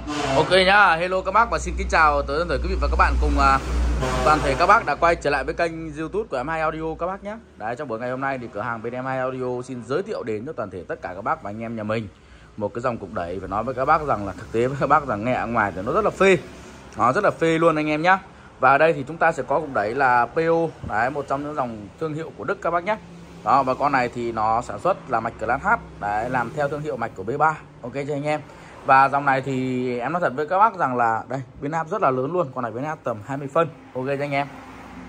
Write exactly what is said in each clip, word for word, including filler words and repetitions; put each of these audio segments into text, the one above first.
Ok nhá, hello các bác và xin kính chào tới tất cả quý vị và các bạn cùng uh, toàn thể các bác đã quay trở lại với kênh YouTube của em hai Audio các bác nhé. Đấy, trong buổi ngày hôm nay thì cửa hàng bên em hai Audio xin giới thiệu đến cho toàn thể tất cả các bác và anh em nhà mình một cái dòng cục đẩy, phải nói với các bác rằng là thực tế với các bác rằng nghe ở ngoài thì nó rất là phê, nó rất là phê luôn anh em nhé. Và ở đây thì chúng ta sẽ có cục đẩy là pê ô, đấy, một trong những dòng thương hiệu của Đức các bác nhé. Đó, và con này thì nó sản xuất là mạch Class H, đấy, làm theo thương hiệu mạch của bê ba. Ok cho anh em. Và dòng này thì em nói thật với các bác rằng là đây, biến áp rất là lớn luôn, con này biến áp tầm hai mươi phân. Ok cho anh em.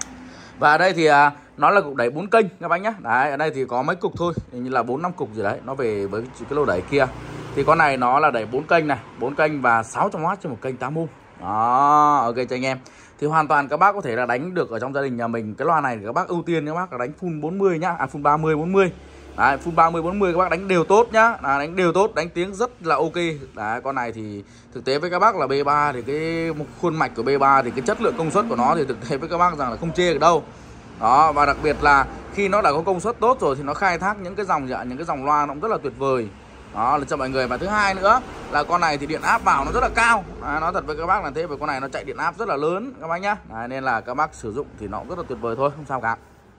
Và ở đây thì à, nó là cục đẩy bốn kênh các bác nhé. Đấy, ở đây thì có mấy cục thôi, như là bốn năm cục gì đấy, nó về với cái lô đẩy kia. Thì con này nó là đẩy bốn kênh này, bốn kênh và sáu trăm oát trên một kênh tám ohm. Đó, ok cho anh em. Thì hoàn toàn các bác có thể là đánh được ở trong gia đình nhà mình. Cái loa này thì các bác ưu tiên các bác là đánh full bốn mươi nhá, à full ba mươi bốn mươi. Đấy, full ba mươi bốn mươi các bác đánh đều tốt nhá. À, đánh đều tốt, đánh tiếng rất là ok. Đấy, con này thì thực tế với các bác là bê ba thì cái khuôn mạch của bê ba thì cái chất lượng công suất của nó thì thực tế với các bác rằng là không chê được đâu. Đó, và đặc biệt là khi nó đã có công suất tốt rồi thì nó khai thác những cái dòng những cái dòng loa nó cũng rất là tuyệt vời. Đó là cho mọi người. Và thứ hai nữa là con này thì điện áp vào nó rất là cao. Đấy, nói thật với các bác là thế, với con này nó chạy điện áp rất là lớn các bác nhá. Đấy, nên là các bác sử dụng thì nó cũng rất là tuyệt vời thôi, không sao cả.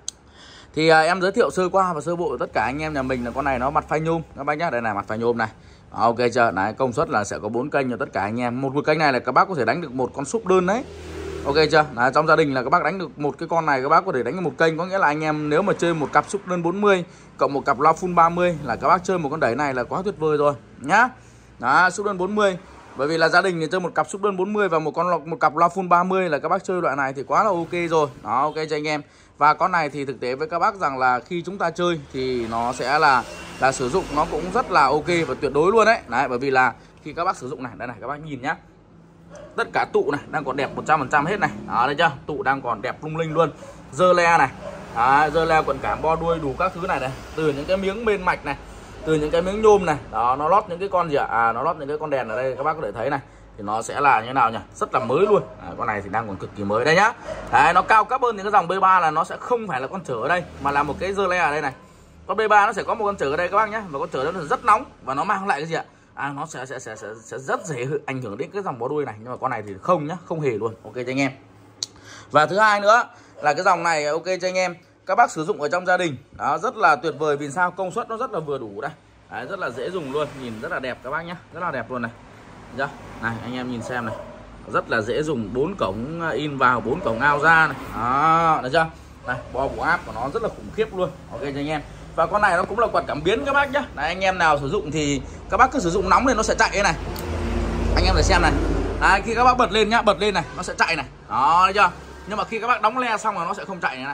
Thì à, em giới thiệu sơ qua và sơ bộ tất cả anh em nhà mình là con này nó mặt phanh nhôm các bác nhá. Đây này, mặt phanh nhôm này. Đó, ok chưa? Đấy, công suất là sẽ có bốn kênh cho tất cả anh em. Một một kênh này là các bác có thể đánh được một con súp đơn đấy. Ok chưa? Đấy, trong gia đình là các bác đánh được một cái con này, các bác có thể đánh được một kênh, có nghĩa là anh em nếu mà chơi một cặp súp đơn bốn mươi cộng một cặp loa full ba mươi là các bác chơi một con đẩy này là quá tuyệt vời rồi nhá. Đó, súp đơn bốn mươi. Bởi vì là gia đình thì chơi một cặp súp đơn bốn mươi và một con một cặp loa full ba mươi là các bác chơi loại này thì quá là ok rồi. Đó, ok cho anh em. Và con này thì thực tế với các bác rằng là khi chúng ta chơi thì nó sẽ là là sử dụng nó cũng rất là ok và tuyệt đối luôn đấy. Đấy, bởi vì là khi các bác sử dụng này, đây này các bác nhìn nhá. Tất cả tụ này đang còn đẹp một trăm phần trăm hết này. Đó, đây chưa? Tụ đang còn đẹp lung linh luôn. Dơ le này. Đó, dơ le quần cảm bo đuôi đủ các thứ này này, từ những cái miếng bên mạch này, từ những cái miếng nhôm này. Đó, nó lót những cái con gì ạ? À, nó lót những cái con đèn ở đây các bác có thể thấy này. Thì nó sẽ là như thế nào nhỉ? Rất là mới luôn. À, con này thì đang còn cực kỳ mới đây nhá. Đấy, nó cao cấp hơn những cái dòng bê ba là nó sẽ không phải là con chở ở đây mà là một cái dơ le ở đây này. Con bê ba nó sẽ có một con chở ở đây các bác nhé, và con chở nó rất nóng và nó mang lại cái gì ạ? À, nó sẽ sẽ sẽ sẽ, sẽ rất dễ ảnh hưởng đến cái dòng bó đuôi này, nhưng mà con này thì không nhá, không hề luôn. Ok cho anh em. Và thứ hai nữa là cái dòng này ok cho anh em, các bác sử dụng ở trong gia đình đó rất là tuyệt vời. Vì sao? Công suất nó rất là vừa đủ đây. Đấy, rất là dễ dùng luôn, nhìn rất là đẹp các bác nhé, rất là đẹp luôn này. Chưa? Này anh em nhìn xem này, rất là dễ dùng, bốn cổng in vào, bốn cổng out ra này. Đó, được chưa? Này, bo bộ áp của nó rất là khủng khiếp luôn. Ok cho anh em. Và con này nó cũng là quạt cảm biến các bác nhá. Đấy, anh em nào sử dụng thì các bác cứ sử dụng nóng lên nó sẽ chạy thế này. Anh em để xem này. Đấy, khi các bác bật lên nhá, bật lên này nó sẽ chạy này. Đó, thấy chưa? Nhưng mà khi các bác đóng le xong rồi nó sẽ không chạy này này.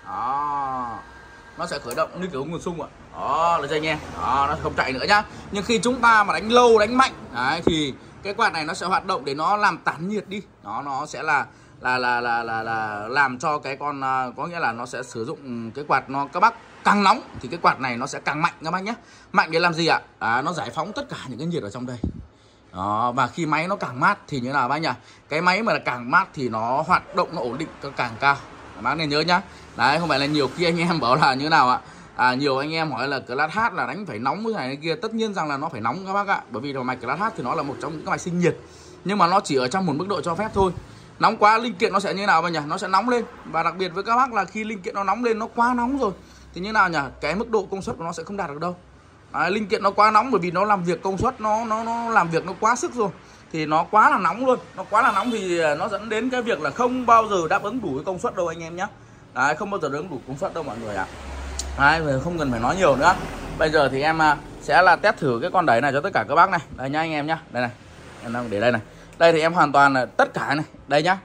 Đó. Nó sẽ khởi động như kiểu nguồn sung ạ. Đó, được chưa anh em? Đó, nó không chạy nữa nhá. Nhưng khi chúng ta mà đánh lâu, đánh mạnh, đấy thì cái quạt này nó sẽ hoạt động để nó làm tản nhiệt đi. Đó, nó sẽ là là là là là, là làm cho cái con, có nghĩa là nó sẽ sử dụng cái quạt nó, các bác càng nóng thì cái quạt này nó sẽ càng mạnh các bác nhé. Mạnh để làm gì ạ? À, nó giải phóng tất cả những cái nhiệt ở trong đây. Đó, và khi máy nó càng mát thì như nào bác nhỉ? Cái máy mà là càng mát thì nó hoạt động nó ổn định càng cao. Bác nên nhớ nhá. Đấy, không phải là nhiều khi anh em bảo là như nào ạ? À, nhiều anh em hỏi là Class H là đánh phải nóng cái này cái kia. Tất nhiên rằng là nó phải nóng các bác ạ. Bởi vì là mạch Class H thì nó là một trong những cái mạch sinh nhiệt. Nhưng mà nó chỉ ở trong một mức độ cho phép thôi. Nóng quá linh kiện nó sẽ như nào bác nhỉ? Nó sẽ nóng lên. Và đặc biệt với các bác là khi linh kiện nó nóng lên, nó quá nóng rồi thì như nào nhỉ? Cái mức độ công suất của nó sẽ không đạt được đâu. À, linh kiện nó quá nóng bởi vì nó làm việc công suất nó nó nó làm việc nó quá sức rồi. Thì nó quá là nóng luôn. Nó quá là nóng thì nó dẫn đến cái việc là không bao giờ đáp ứng đủ cái công suất đâu anh em nhé. Đấy, không bao giờ đáp ứng đủ công suất đâu mọi người ạ. À. Đấy, không cần phải nói nhiều nữa. Bây giờ thì em sẽ là test thử cái con đẩy này cho tất cả các bác này. Đây nhá anh em nhá. Đây này. Em đang để đây này. Đây thì em hoàn toàn là tất cả này. Đây nhá.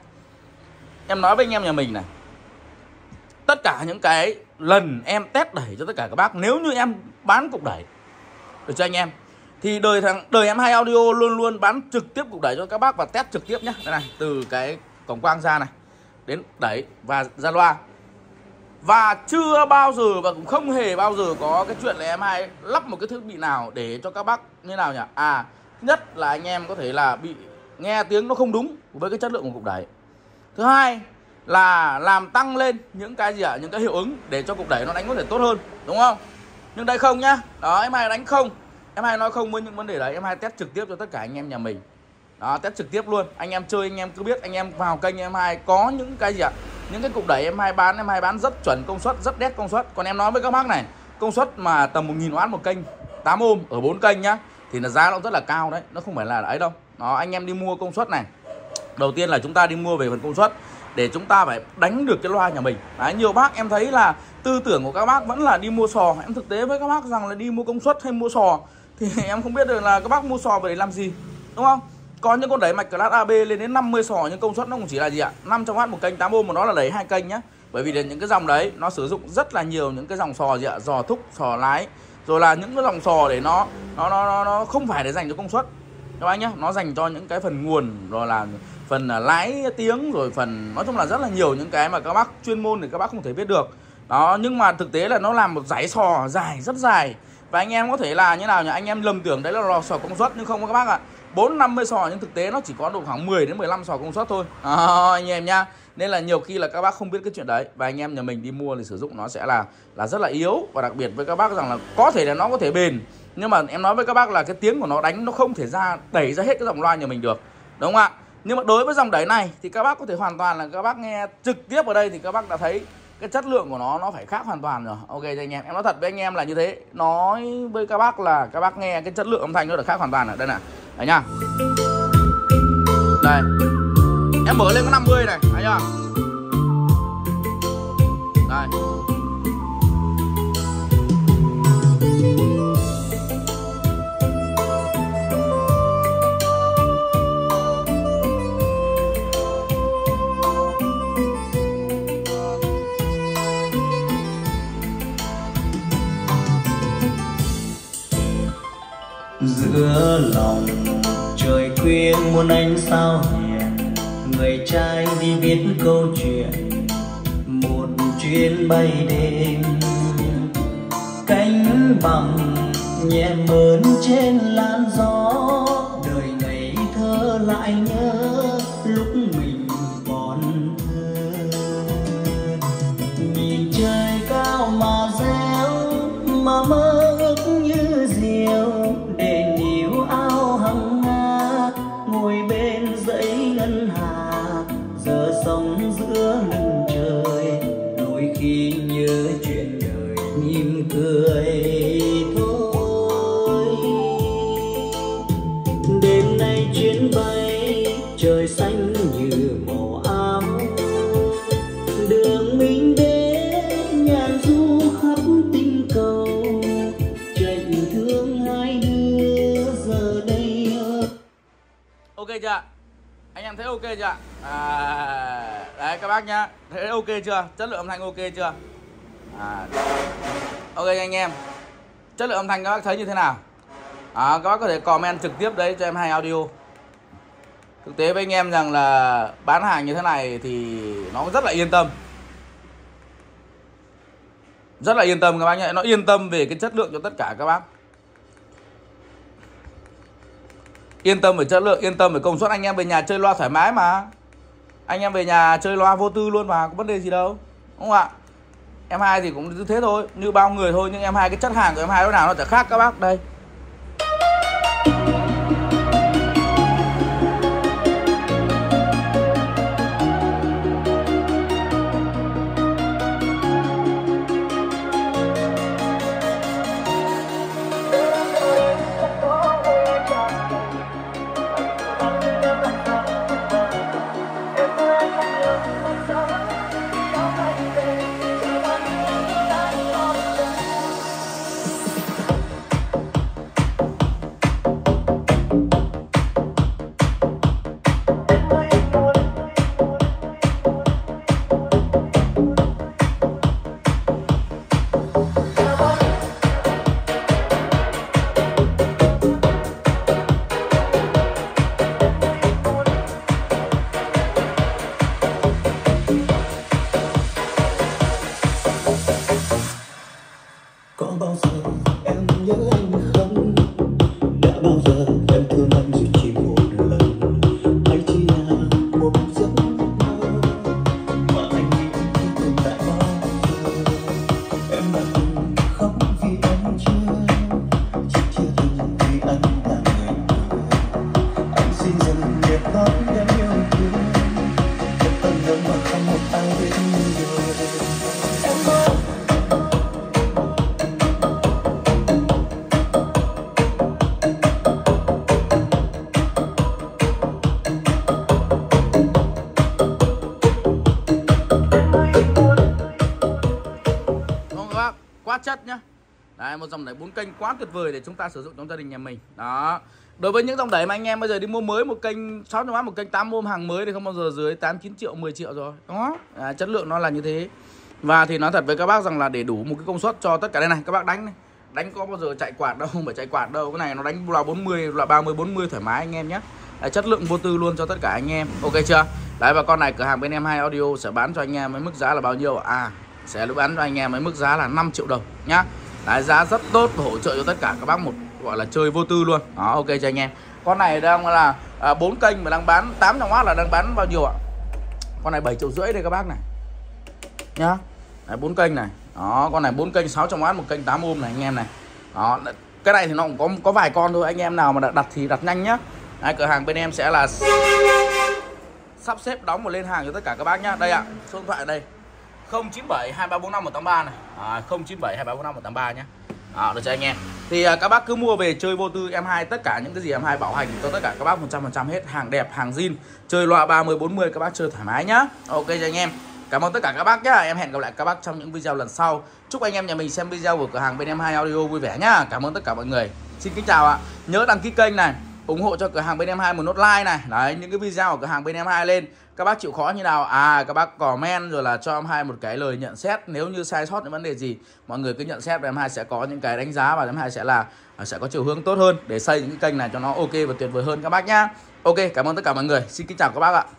Em nói với anh em nhà mình này. Tất cả những cái lần em test đẩy cho tất cả các bác, nếu như em bán cục đẩy được cho anh em thì đời thằng đời em hai Audio luôn luôn bán trực tiếp cục đẩy cho các bác và test trực tiếp nhé. Đây này, từ cái cổng quang ra này đến đẩy và ra loa. Và chưa bao giờ và cũng không hề bao giờ có cái chuyện là em hai lắp một cái thiết bị nào để cho các bác như nào nhỉ? À, thứ nhất là anh em có thể là bị nghe tiếng nó không đúng với cái chất lượng của cục đẩy. Thứ hai là làm tăng lên những cái gì ạ? À? Những cái hiệu ứng để cho cục đẩy nó đánh có thể tốt hơn, đúng không? Nhưng đây không nhá. Đó, em hai đánh không. Em hai nói không với những vấn đề đấy, em hai test trực tiếp cho tất cả anh em nhà mình. Đó, test trực tiếp luôn. Anh em chơi anh em cứ biết, anh em vào kênh em hai có những cái gì ạ? Những cái cục đẩy em hai bán, em hai bán rất chuẩn công suất, rất đét công suất. Còn em nói với các bác này, công suất mà tầm một nghìn oát một kênh, tám ôm ở bốn kênh nhá, thì là giá nó rất là cao đấy, nó không phải là ấy đâu. Đó, anh em đi mua công suất này. Đầu tiên là chúng ta đi mua về phần công suất để chúng ta phải đánh được cái loa nhà mình. Đấy, nhiều bác em thấy là tư tưởng của các bác vẫn là đi mua sò. Em thực tế với các bác rằng là đi mua công suất hay mua sò thì em không biết được là các bác mua sò về để làm gì, đúng không? Có những con đẩy mạch class a bê lên đến năm mươi sò nhưng công suất nó cũng chỉ là gì ạ? năm trăm oát một kênh, tám ôm mà nó là đẩy hai kênh nhá. Bởi vì là những cái dòng đấy nó sử dụng rất là nhiều những cái dòng sò gì ạ? Giò thúc, sò lái. Rồi là những cái dòng sò để nó nó nó nó, nó không phải để dành cho công suất. Các bác nhá, nó dành cho những cái phần nguồn, rồi là phần lái tiếng, rồi phần nói chung là rất là nhiều những cái mà các bác chuyên môn thì các bác không thể biết được. Đó, nhưng mà thực tế là nó làm một dãy sò dài, rất dài. Và anh em có thể là như nào nhỉ? Anh em lầm tưởng đấy là lò sò công suất nhưng không các bác ạ. À. bốn năm mươi sò nhưng thực tế nó chỉ có độ khoảng mười đến mười lăm sò công suất thôi. À, anh em nhá. Nên là nhiều khi là các bác không biết cái chuyện đấy và anh em nhà mình đi mua thì sử dụng nó sẽ là là rất là yếu, và đặc biệt với các bác rằng là có thể là nó có thể bền, nhưng mà em nói với các bác là cái tiếng của nó đánh nó không thể ra đẩy ra hết cái dòng loa nhà mình được, đúng không ạ? Nhưng mà đối với dòng đẩy này thì các bác có thể hoàn toàn là các bác nghe trực tiếp ở đây thì các bác đã thấy cái chất lượng của nó nó phải khác hoàn toàn rồi. Ok cho anh em, em nói thật với anh em là như thế. Nói với các bác là các bác nghe cái chất lượng âm thanh nó được khác hoàn toàn ở đây này. Đấy nhá. Đây. Em mở lên có năm mươi này, thấy chưa? Đây. Giữa lòng trời khuya muôn ánh sao hiền, người trai đi viết câu chuyện một chuyến bay đêm. Cánh bằng nhẹ mơn trên làn gió, đời ngây thơ lại nhớ lúc mình còn thơ. Nhìn trời cao mà réo mà mơ ước như diều, để níu áo hằng nga ngồi bên dãy ngân hà. Giờ sống giữa lưng trời, đôi khi nhớ chuyện đời mỉm cười thôi. Đêm nay chuyến bay trời xanh như màu áo, đường mình đến nhàn du khắp tinh cầu. Trạch thương hai đứa giờ đây. Ok chưa? Anh em thấy ok chưa? À, đấy các bác nhá, thấy ok chưa? Chất lượng âm thanh ok chưa? À, ok anh em, chất lượng âm thanh các bác thấy như thế nào? À, các bác có thể comment trực tiếp đấy cho em hai audio. Thực tế với anh em rằng là bán hàng như thế này thì nó rất là yên tâm, rất là yên tâm các bác nhé. Nó yên tâm về cái chất lượng cho tất cả các bác, yên tâm về chất lượng, yên tâm về công suất. Anh em về nhà chơi loa thoải mái mà, anh em về nhà chơi loa vô tư luôn mà, có vấn đề gì đâu, đúng không ạ? Em hai thì cũng như thế thôi, như bao người thôi, nhưng em hai cái chất hàng của em hai lúc nào nó sẽ khác các bác. Đây nhất nhá. Đấy, một dòng đẩy bốn kênh quá tuyệt vời để chúng ta sử dụng trong gia đình nhà mình. Đó. Đối với những dòng đẩy mà anh em bây giờ đi mua mới một kênh sáu trăm oát, một kênh tám ôm hàng mới thì không bao giờ dưới tám chín triệu, mười triệu rồi. Đó. À, chất lượng nó là như thế. Và thì nói thật với các bác rằng là để đủ một cái công suất cho tất cả đây này, các bác đánh này. Đánh có bao giờ chạy quạt đâu, không phải chạy quạt đâu. Cái này nó đánh là bốn mươi, là ba mươi bốn mươi thoải mái anh em nhé. Đấy, chất lượng vô tư luôn cho tất cả anh em. Ok chưa? Đấy, và con này cửa hàng bên em hai Audio sẽ bán cho anh em với mức giá là bao nhiêu? À, sẽ bán cho anh em với mức giá là năm triệu đồng nhá. Đấy, giá rất tốt, hỗ trợ cho tất cả các bác một gọi là chơi vô tư luôn. Đó, ok cho anh em. Con này đang là à, bốn kênh mà đang bán tám trăm oát là đang bán bao nhiêu ạ? Con này bảy triệu rưỡi đây các bác này. Nhá. Đấy, bốn kênh này. Đó, con này bốn kênh sáu trăm oát, một kênh tám ôm này anh em này. Đó, cái này thì nó cũng có có vài con thôi, anh em nào mà đặt thì đặt nhanh nhá. Đấy, cửa hàng bên em sẽ là sắp xếp đóng và lên hàng cho tất cả các bác nhá. Đây ạ, số điện thoại ở đây. không chín bảy hai ba bốn năm một tám ba này. À, không chín bảy hai ba bốn năm một tám ba nhá. Đó, được cho anh em. Thì à, các bác cứ mua về chơi vô tư em hai, tất cả những cái gì em hai bảo hành cho tất cả các bác một trăm phần trăm hết, hàng đẹp, hàng zin, chơi loa ba mươi bốn mươi các bác chơi thoải mái nhá. Ok cho anh em. Cảm ơn tất cả các bác nhá. Em hẹn gặp lại các bác trong những video lần sau. Chúc anh em nhà mình xem video của cửa hàng bên em hai Audio vui vẻ nhá. Cảm ơn tất cả mọi người. Xin kính chào ạ. Nhớ đăng ký kênh này, ủng hộ cho cửa hàng bên em hai một nốt like này. Đấy, những cái video của cửa hàng bên em hai lên các bác chịu khó như nào, à các bác comment rồi là cho em hai một cái lời nhận xét. Nếu như sai sót những vấn đề gì, mọi người cứ nhận xét và em hai sẽ có những cái đánh giá và em hai sẽ là sẽ có chiều hướng tốt hơn để xây những cái kênh này cho nó ok và tuyệt vời hơn các bác nhá. Ok, cảm ơn tất cả mọi người. Xin kính chào các bác ạ.